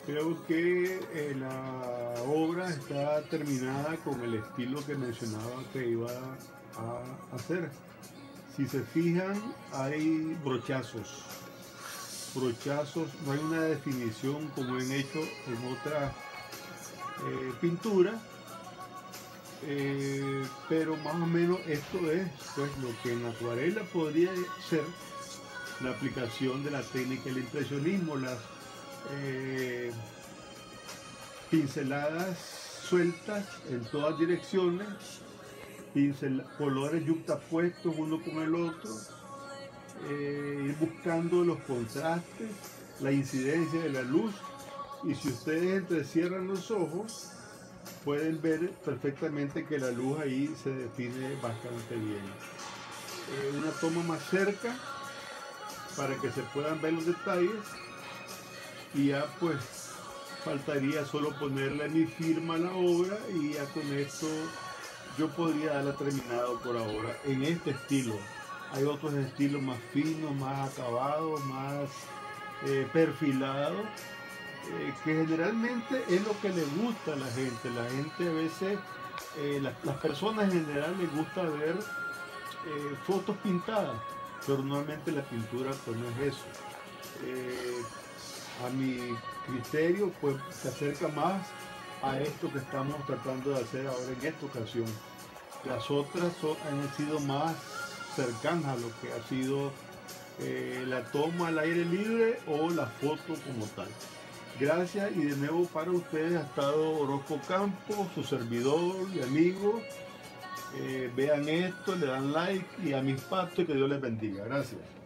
Creo que la obra está terminada con el estilo que mencionaba que iba a hacer. Si se fijan, hay brochazos, no hay una definición como han hecho en otras pinturas, pero más o menos esto es pues lo que en acuarela podría ser la aplicación de la técnica del impresionismo, las pinceladas sueltas en todas direcciones, colores yuxtapuestos uno con el otro, ir buscando los contrastes, la incidencia de la luz, y si ustedes entrecierran los ojos pueden ver perfectamente que la luz ahí se define bastante bien. Una toma más cerca para que se puedan ver los detalles, y ya pues faltaría solo ponerle mi firma a la obra, y ya con esto yo podría darla terminado por ahora en este estilo. Hay otros estilos más finos, más acabados, más perfilados, que generalmente es lo que le gusta a la gente. La gente a veces, las personas en general les gusta ver fotos pintadas, pero normalmente la pintura pues no es eso. A mi criterio pues se acerca más a esto que estamos tratando de hacer ahora en esta ocasión. Las otras han sido más cercanas a lo que ha sido la toma al aire libre o la foto como tal. Gracias, y de nuevo para ustedes ha estado Orozco Campos, su servidor y amigo. Vean esto, le dan like y a mis patos, y que Dios les bendiga. Gracias.